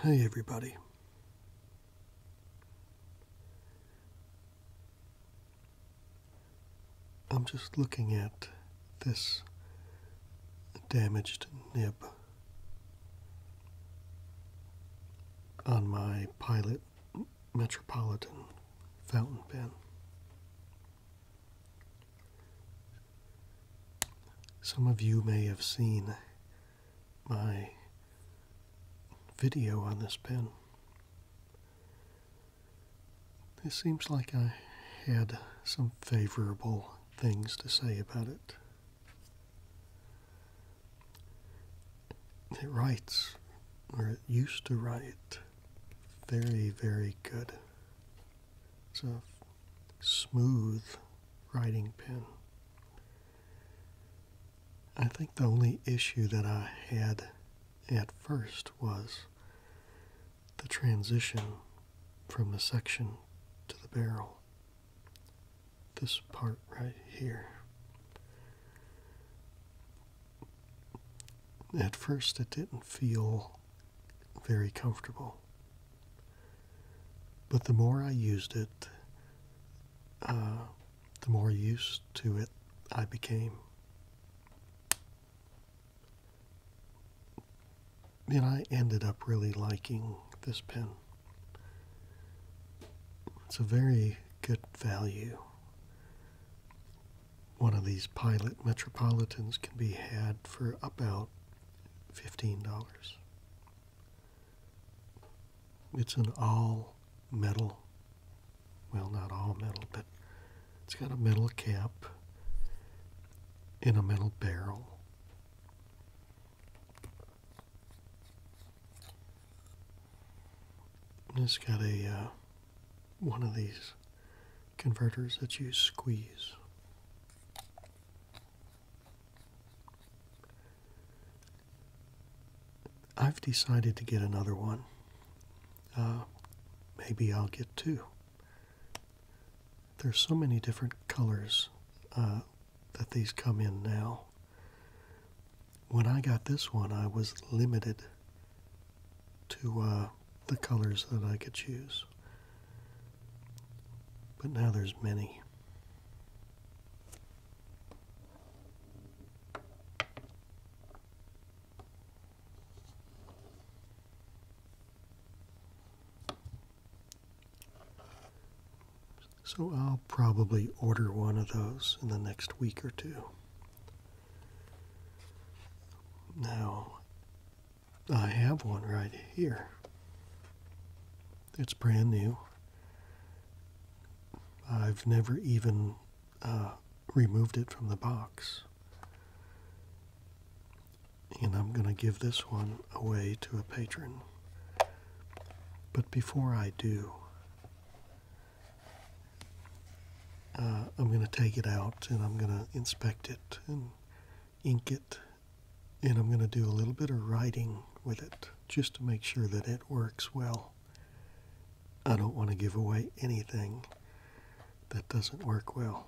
Hey everybody. I'm just looking at this damaged nib on my Pilot Metropolitan fountain pen. Some of you may have seen my video on this pen. It seems like I had some favorable things to say about it. It writes, or it used to write, very, very good. It's a smooth writing pen. I think the only issue that I had at first was the transition from the section to the barrel. This part right here. At first it didn't feel very comfortable, but the more I used it, the more used to it I became. And I ended up really liking this pen. It's a very good value. One of these Pilot Metropolitans can be had for about $15. It's an all metal, well, not all metal, but it's got a metal cap and a metal barrel. And it's got a one of these converters that you squeeze. I've decided to get another one. Maybe I'll get two. There's so many different colors that these come in now. When I got this one, I was limited to the colors that I could choose. But now there's many. So I'll probably order one of those in the next week or two. Now, I have one right here. It's brand new. I've never even removed it from the box. And I'm going to give this one away to a patron. But before I do, I'm going to take it out and I'm going to inspect it and ink it. And I'm going to do a little bit of writing with it just to make sure that it works well. I don't want to give away anything that doesn't work well.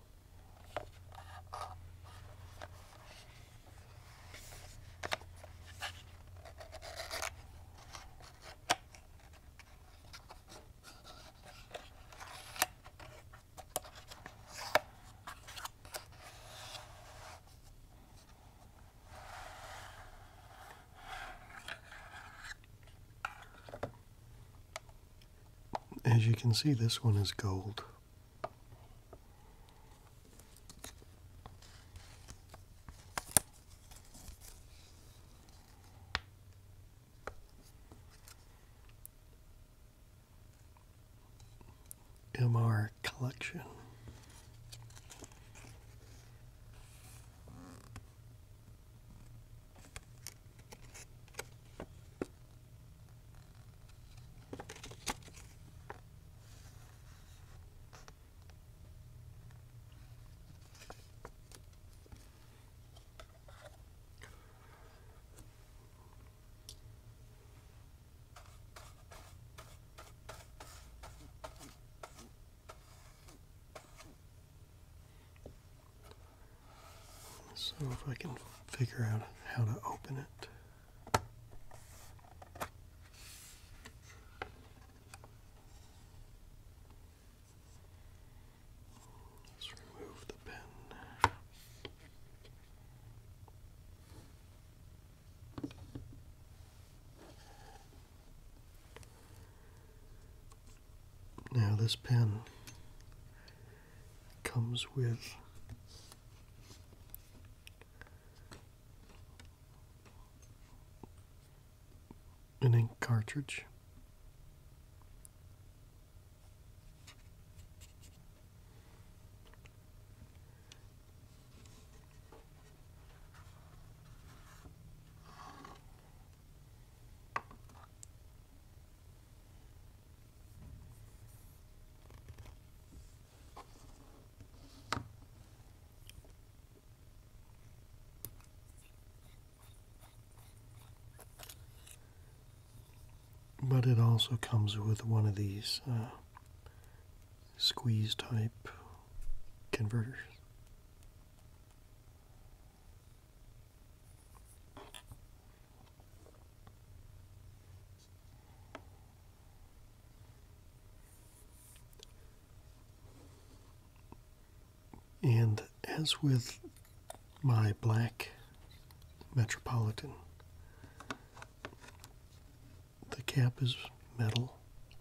As you can see, this one is gold. MR collection. So if I can figure out how to open it. Now this pen comes with an ink cartridge. But it also comes with one of these squeeze type converters. And as with my black Metropolitan, the cap is metal,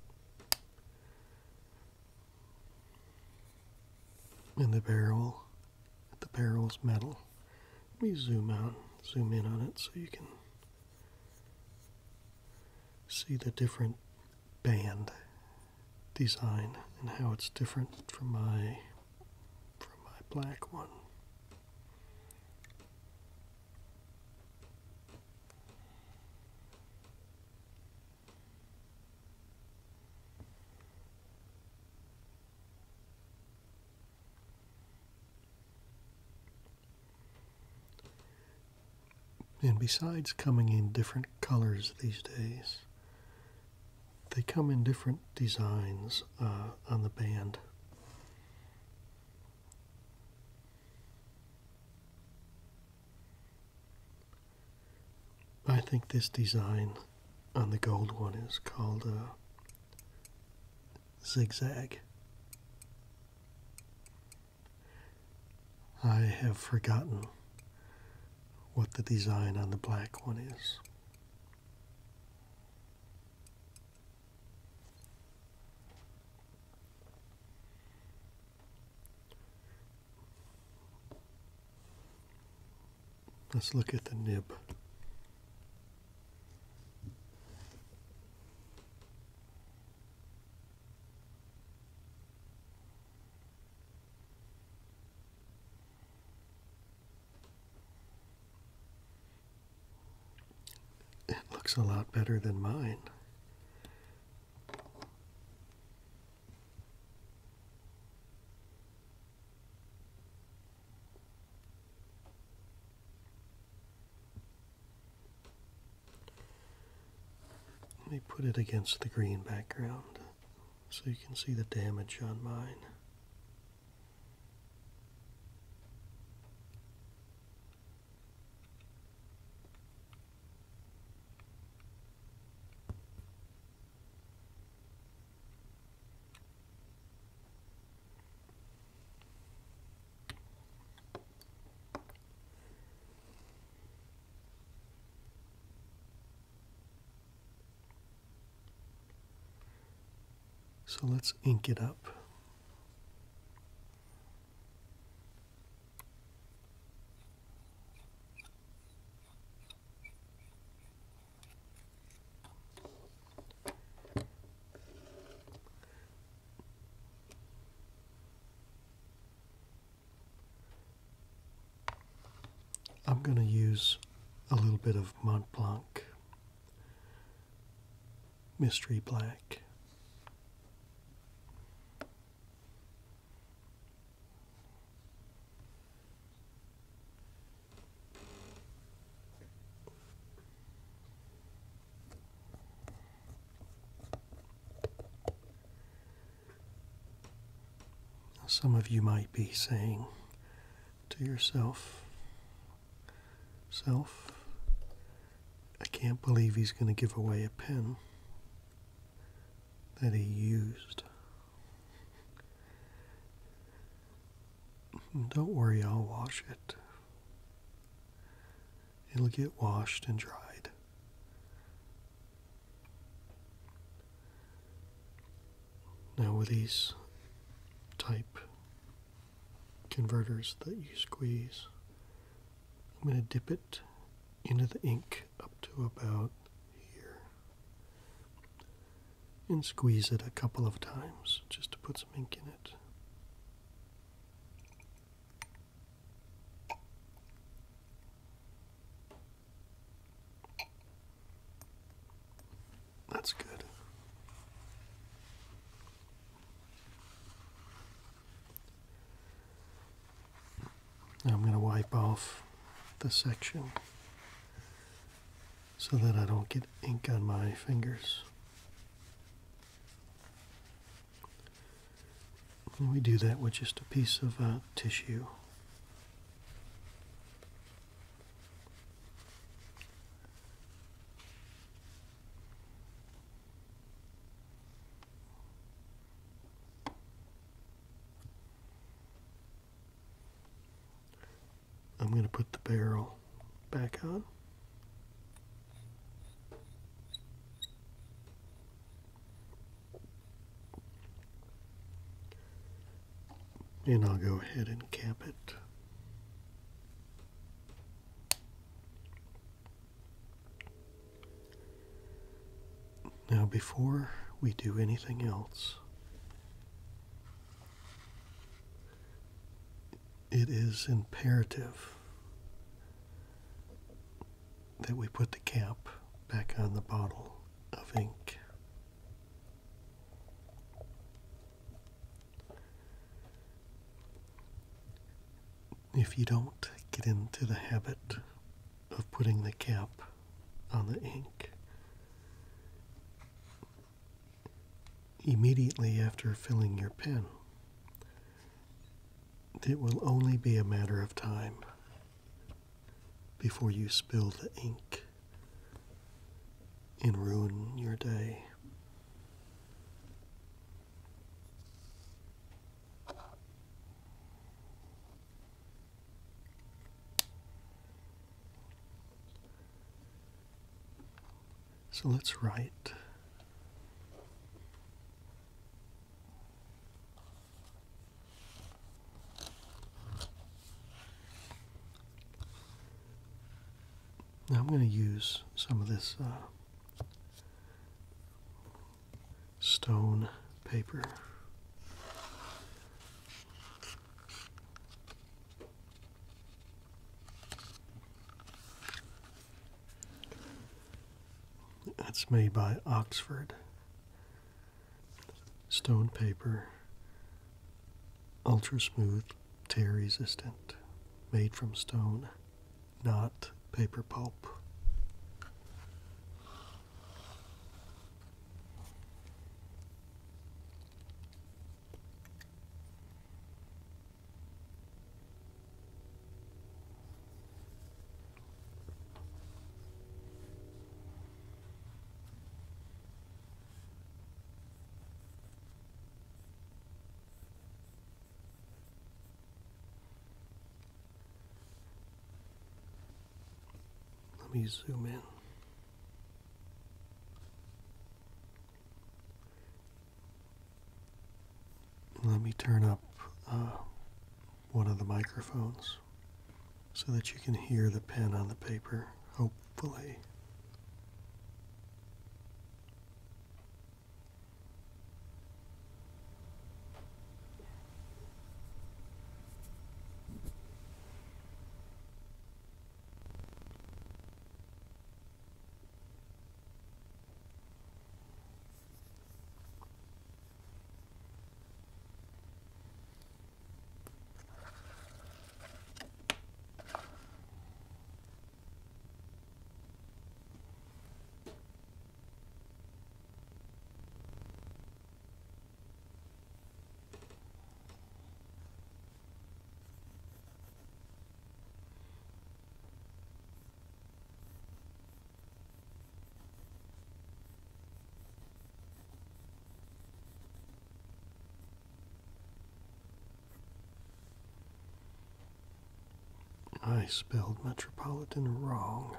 and the barrel is metal. Let me zoom in on it so you can see the different band design and how it's different from my black one. And besides coming in different colors these days, they come in different designs on the band. I think this design on the gold one is called zigzag. I have forgotten what the design on the black one is. Let's look at the nib. It looks a lot better than mine. Let me put it against the green background so you can see the damage on mine. So let's ink it up. I'm going to use a little bit of Mont Blanc Mystery Black. Some of you might be saying to yourself, I can't believe he's going to give away a pen that he used. Don't worry, I'll wash it. It'll get washed and dried. Now with these type converters that you squeeze. I'm going to dip it into the ink up to about here and squeeze it a couple of times just to put some ink in it. That's good. Now I'm going to wipe off the section so that I don't get ink on my fingers. And we do that with just a piece of tissue. I'm going to put the barrel back on. And I'll go ahead and cap it. Now, before we do anything else, it is imperative that we put the cap back on the bottle of ink. If you don't get into the habit of putting the cap on the ink, immediately after filling your pen, it will only be a matter of time before you spill the ink and ruin your day. So let's write. Now I'm going to use some of this stone paper. It's made by Oxford. Stone paper, ultra smooth, tear resistant, made from stone, not paper pulp. Let me zoom in. Let me turn up one of the microphones so that you can hear the pen on the paper, hopefully. I spelled Metropolitan wrong.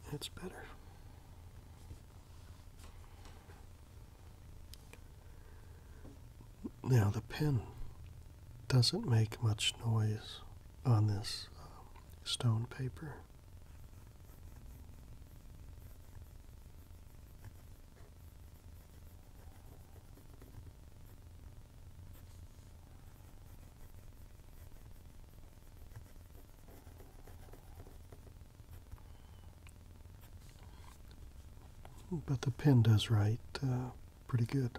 It's better. Now the pen doesn't make much noise on this stone paper. But the pen does write pretty good.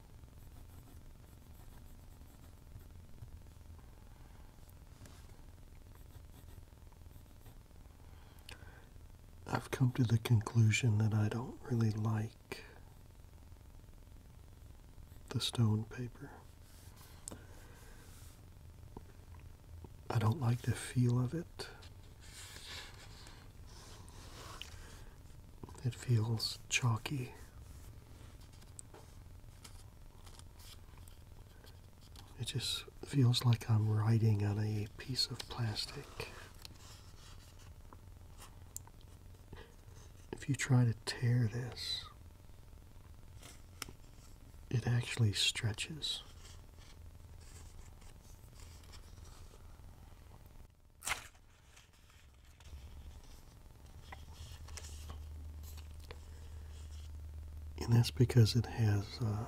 I've come to the conclusion that I don't really like the stone paper. I don't like the feel of it. It feels chalky. It just feels like I'm writing on a piece of plastic. If you try to tear this, it actually stretches. And that's because it has,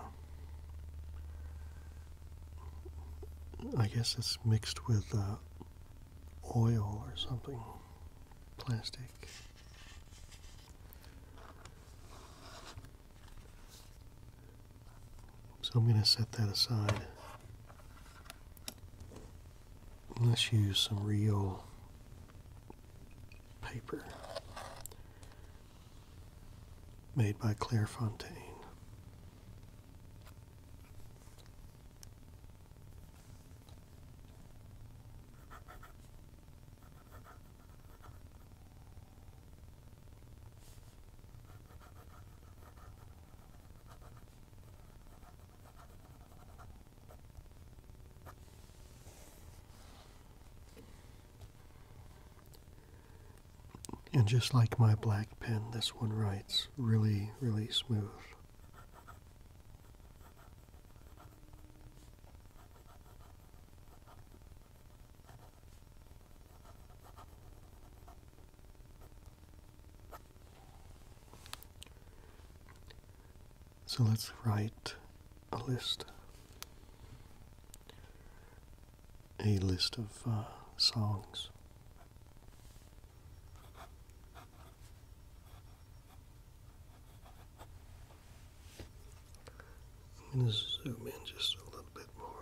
I guess it's mixed with oil or something, plastic. So I'm going to set that aside. Let's use some real paper made by Clairefontaine. And just like my black pen, this one writes really, really smooth. So let's write a list. A list of songs. I'm going to zoom in just a little bit more.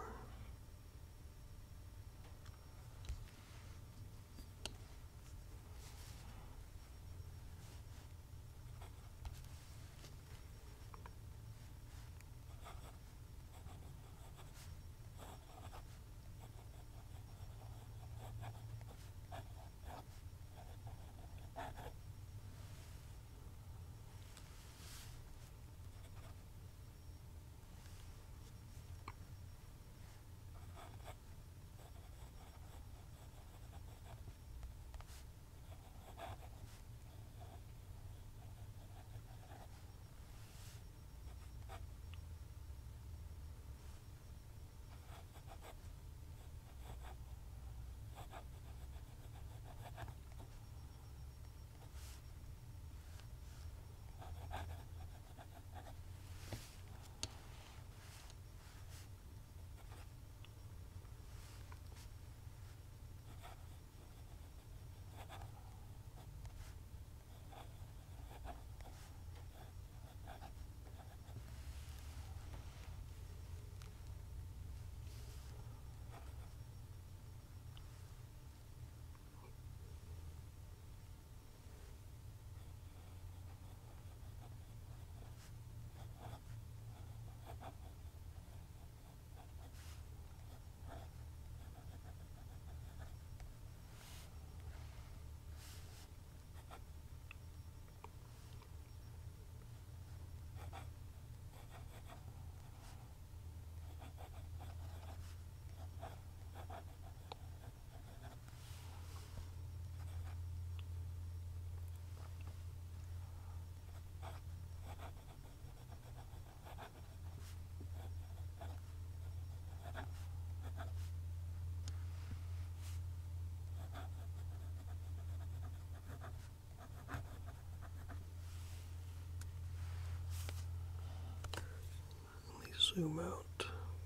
zoom out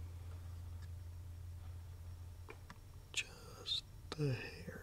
just a hair.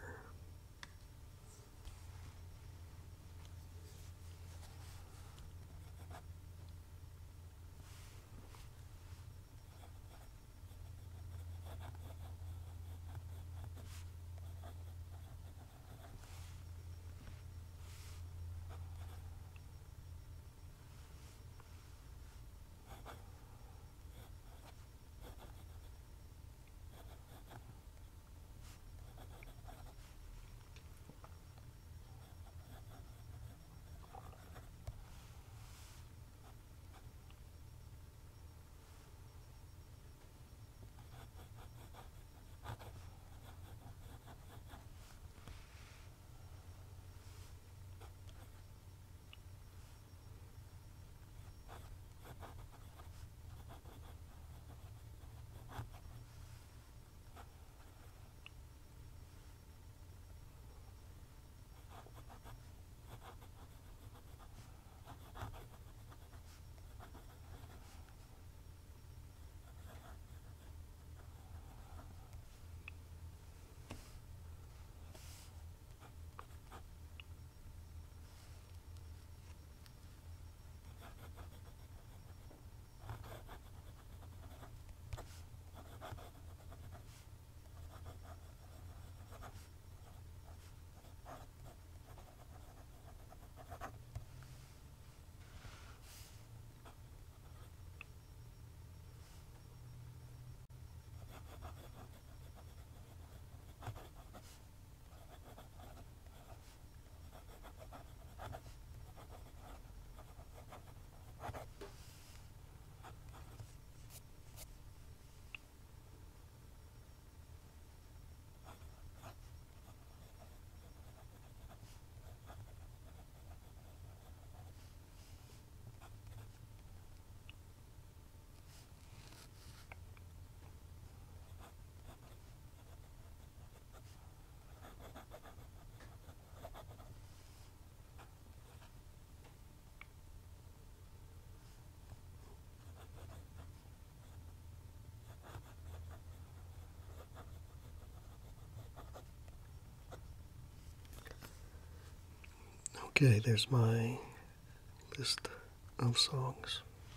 Okay, there's my list of songs.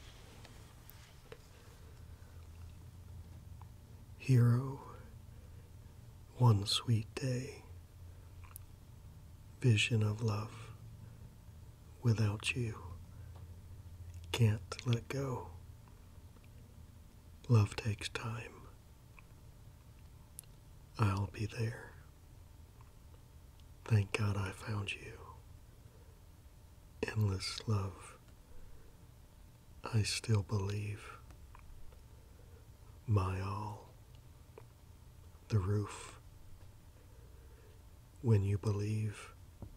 Hero, One Sweet Day, Vision of Love, Without You, Can't Let Go, Love Takes Time, I'll Be There, Thank God I Found You, Endless Love, I Still Believe, My All, The Roof, When You Believe,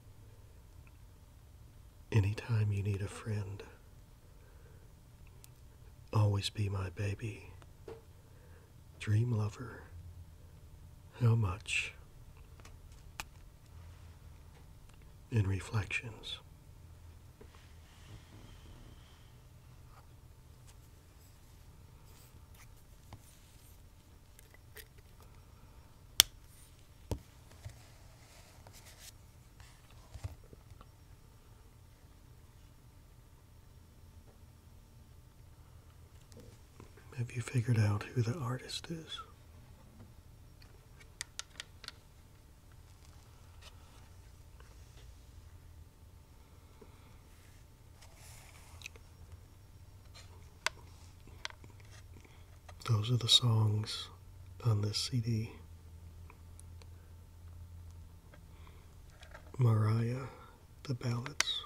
Anytime You Need a Friend, Always Be My Baby, Dream Lover, How Much, and Reflections. Have you figured out who the artist is? Those are the songs on this CD. Mariah, the ballads.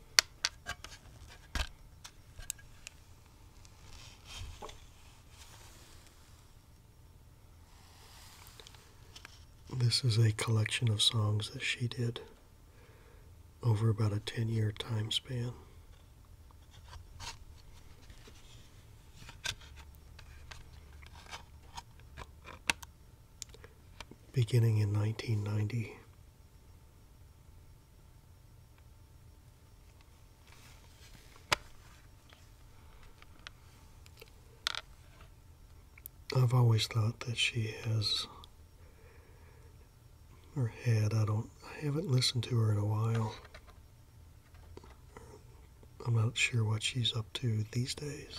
This is a collection of songs that she did over about a 10-year time span. Beginning in 1990. I've always thought that she has, or had, I haven't listened to her in a while. I'm not sure what she's up to these days.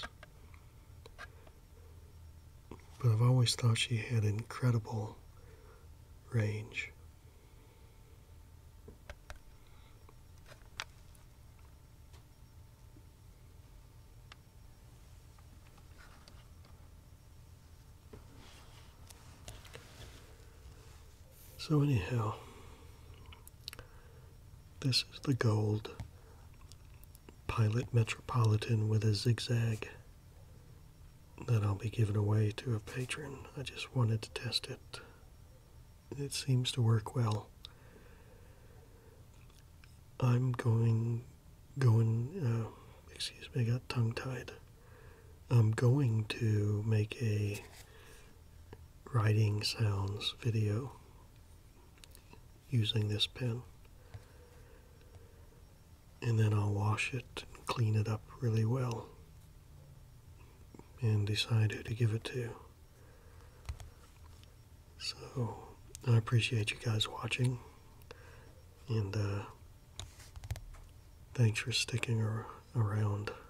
But I've always thought she had incredible range. So anyhow, this is the gold Pilot Metropolitan with a zigzag that I'll be giving away to a patron. I just wanted to test it. It seems to work well. I'm excuse me, I got tongue-tied. I'm going to make a writing sounds video using this pen. And then I'll wash it and clean it up really well and decide who to give it to. So I appreciate you guys watching, and thanks for sticking around.